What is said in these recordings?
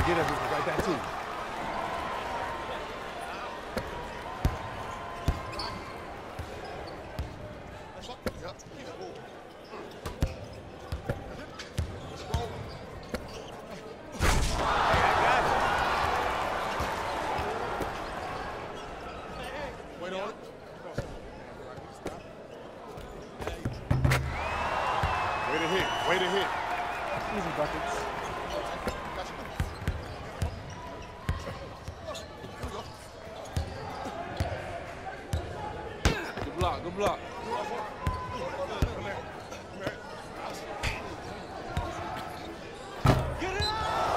Get up, right back to you. Way to hit. Easy buckets. Good block, good block. Get it up!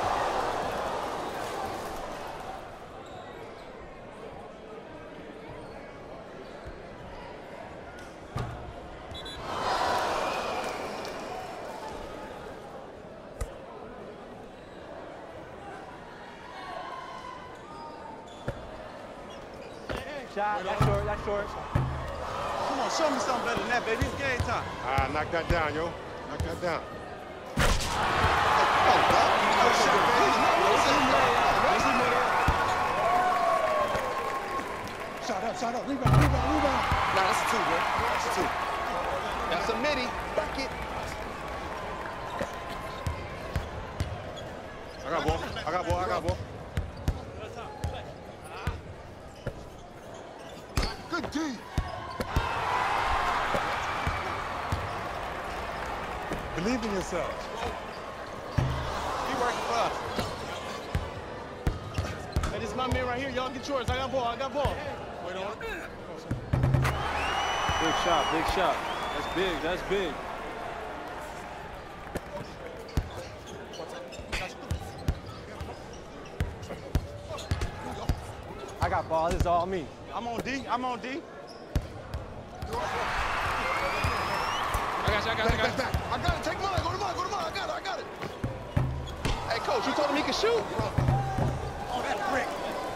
Shot, that's short, that's short. Come on, show me something better than that, baby. It's game time. Knock that down, yo. Knock that down. Shot up, rebound. Nah, that's a two, bro. That's a two. That's a midi. Bucket. I got ball. Good D. Believe in yourself. He working for us. Hey, this is my man right here. Y'all get yours. I got ball. Wait on it. Big shot. That's big. I got ball, this is all me. I'm on D. I got you. Back. I got it. Take mine. Go to mine. I got it. Hey, coach, you told him he could shoot. Oh, that brick.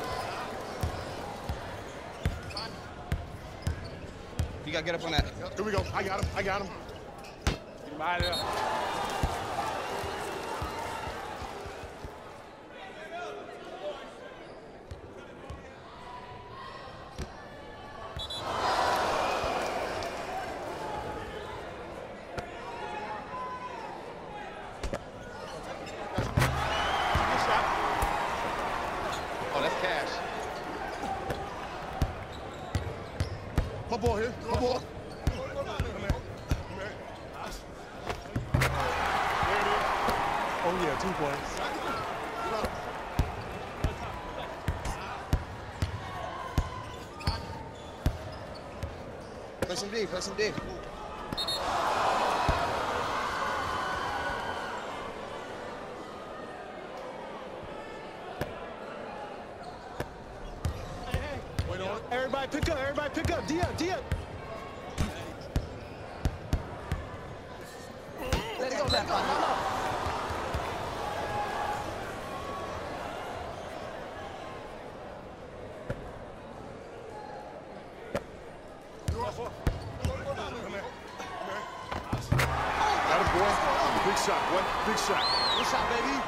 You got to get up on that. Here we go. I got him. Get him out of there. Oh, that's cash. My ball here. My ball. Oh yeah, 2 points. Play some D. Everybody pick up. D up. Let it go left. No. Got a ball. Big shot, boy. Big shot. Good shot, baby.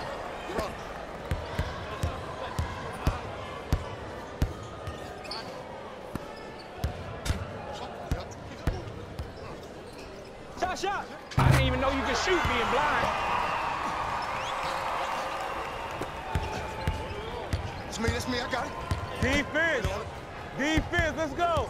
Shot! I didn't even know you could shoot being blind. That's me. I got it. Defense, let's go!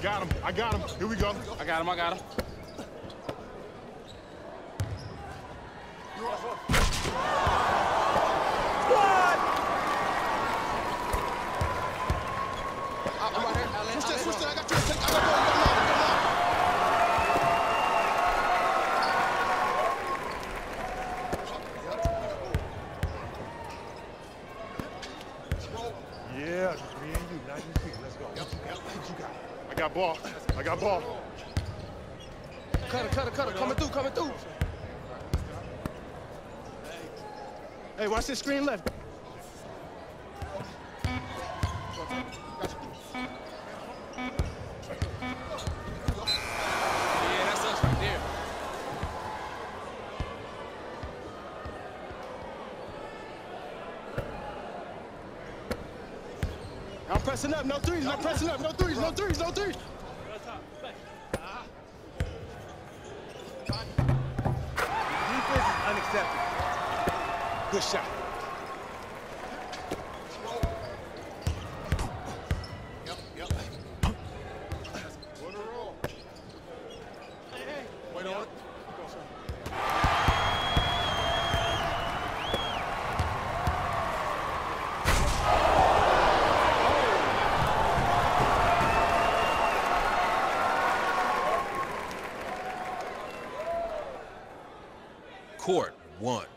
Got him. I got him. Here we go. I got him. I got him. I'm right here. Switch that. I got you. I got ball. You got long. Yeah, just me and you. Now you speak. Let's go. Yep. What you got? I got ball. I got ball. Cutter. Coming through. Hey, watch this screen left. Yeah, that's us right there. I'm pressing up. No threes. No pressing up. No threes. Defense is unacceptable. Good shot. Wait on it. Court 1.